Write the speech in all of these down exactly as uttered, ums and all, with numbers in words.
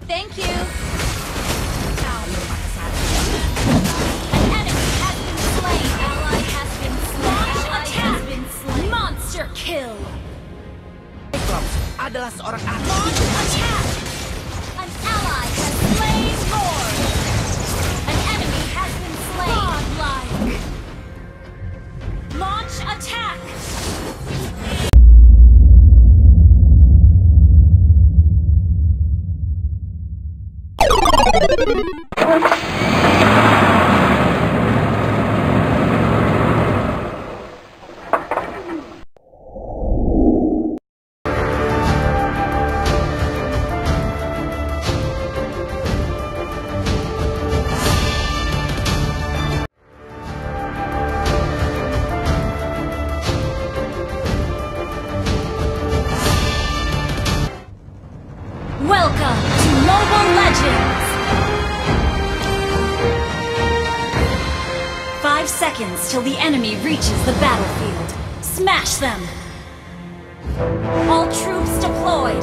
Thank you. An enemy has been slain. Ally has been slain. Ally has been slain. Monster kill. Cyclops adalah seorang ahli. Launch attack. An ally has slain more. An enemy has been slain. Godlike. Launch attack. Welcome to Mobile Legends! Five seconds till the enemy reaches the battlefield. Smash them! All troops deployed!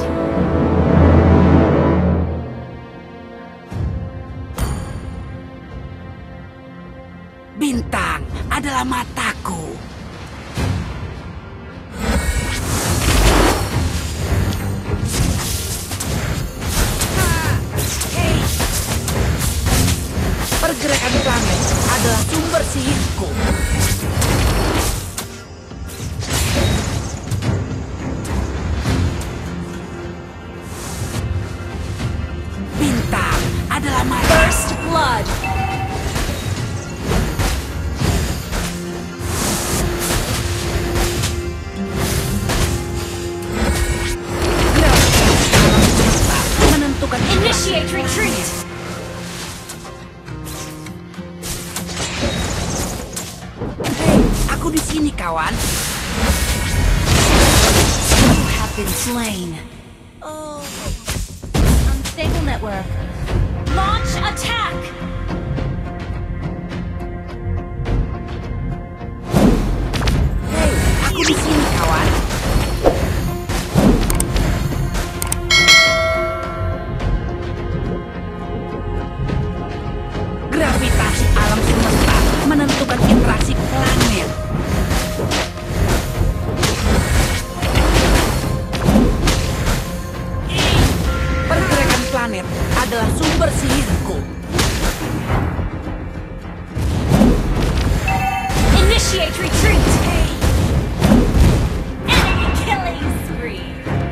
Bintang adalah mataku. Pergerakan planet adalah sumber sihirku. Bintang adalah mata. First blood! Menentukan Initiate retreat! Aku di sini, kawan. You have been slain. Oh. Unstable network. Launch attack! Hei, aku di sini, kawan. Gravitasi alam semesta menentukan interaksi planet. Pergerakan planet adalah sumber sihirku. Initiate retreat! Enemy killing spree!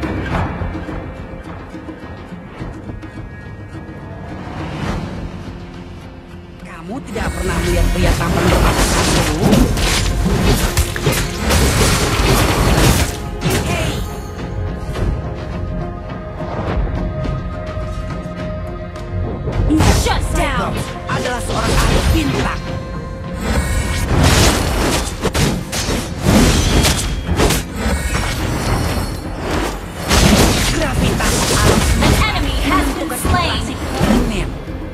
Kamu tidak pernah melihat pria tampan bermata satu? Hey. Shut down! Adalah seorang ahli bintang. Gravitasi alam An enemy has been slain! planet.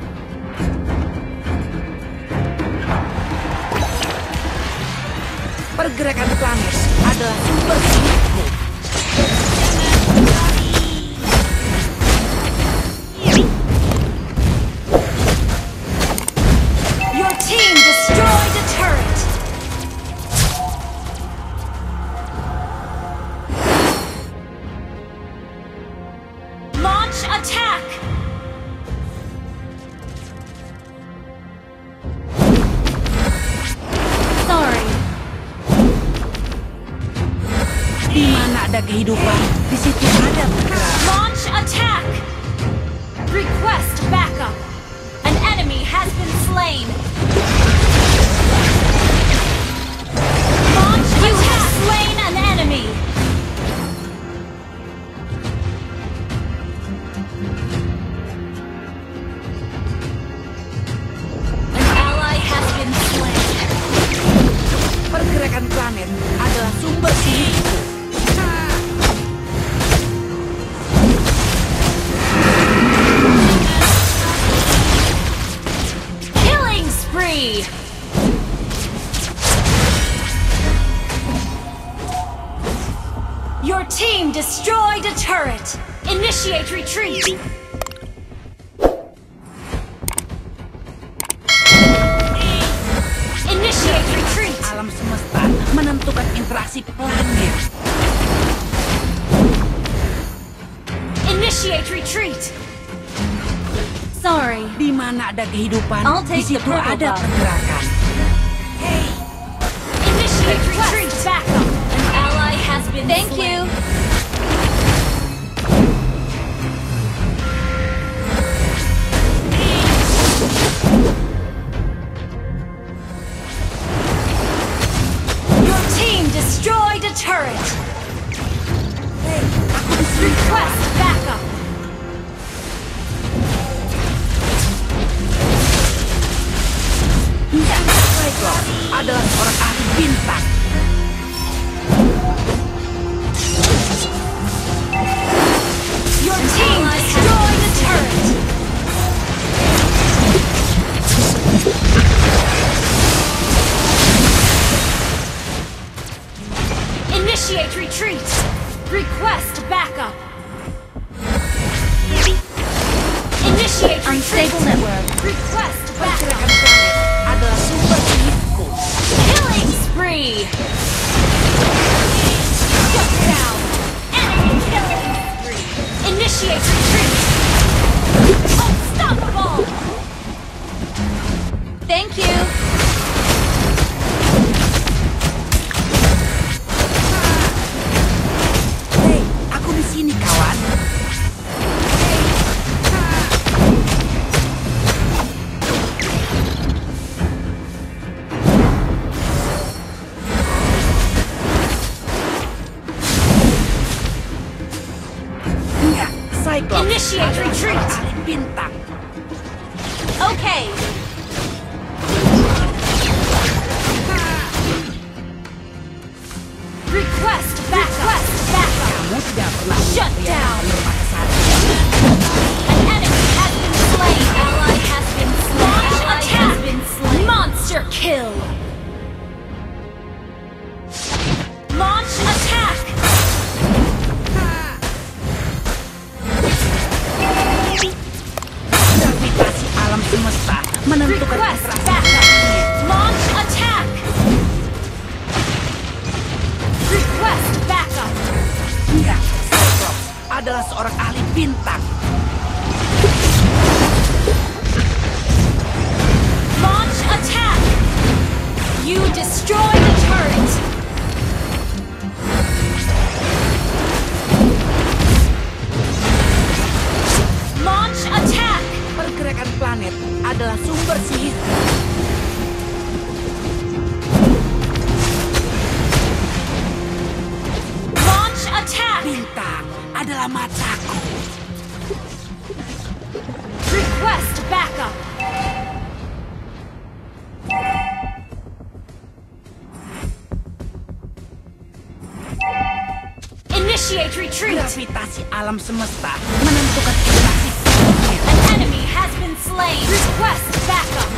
Pergerakan planet adalah sumber sihirku. Your team destroyed a turret! Launch attack! Sorry. Di mana ada kehidupan, di situ ada bergerak. Launch attack! Request backup! An enemy has been slain! Launch you attack! Have slain an enemy! An ally has been slain! Pergerakan planet adalah sumber sihirku. Killing spree! Your team destroyed a turret! Initiate retreat! menentukan interaksi planet. Initiate retreat. Sorry. Di mana ada kehidupan, I'll di take the situ purple ada buff. pergerakan. Hey, Initiate retreat. Back up. An ally has been Thank slain. you. Your team destroyed a turret. hey, aku di sini. Request backup. Enggak, Cyclops adalah seorang ahli bintang. Your team destroyed a turret. Initiate retreat. Request backup. Initiate Unstable network. Request Pergerakan backup. planet adalah sumber sihirku. Killing spree. Shut down. Enemy killing spree. Initiate retreat. Unstoppable. Thank you. Hey, aku di sini, kawan. Enggak, Cyclops Initiate adalah retreat. seorang ahli bintang. Okay. Request backup. Backup. Kamu tidak pernah Shut melihat down. rumah sakit. An enemy has been slain. Ally has been slain. Launch attack. Has been slain. Monster kill. Launch attack. Gravitasi alam semesta menentukan Request interaksi backup. planet. Launch attack. Request backup. Enggak, Cyclops adalah seorang ahli bintang. Launch attack. You destroy the turret. Launch attack. Pergerakan planet adalah sumber sihir. Launch attack. Bintang adalah mataku. Request backup. Initiate retreat. Gravitasi alam semesta menentukan interaksi planet. An enemy has been slain. Request backup.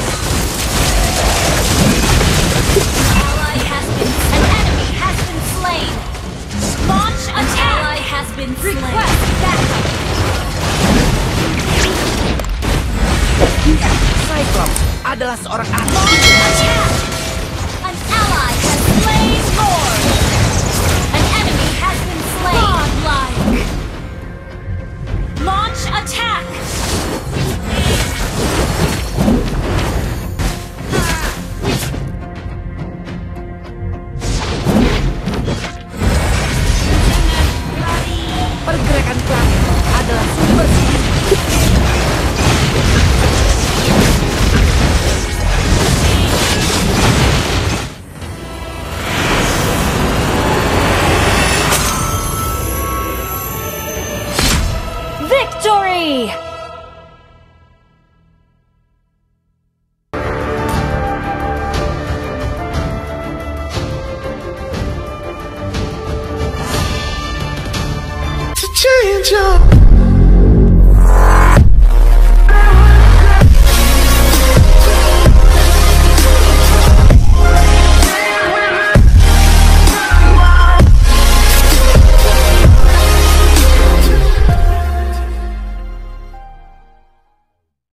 Ally has been. An enemy has been slain. Launch attack. Ally has been slain. Request backup. Enggak, Cyclops adalah seorang ahli. Launch attack. An ally has slain Lord. An enemy has been slain. Godlike. Launch attack. Pergerakan planet adalah sumber sihir. Victory! change up.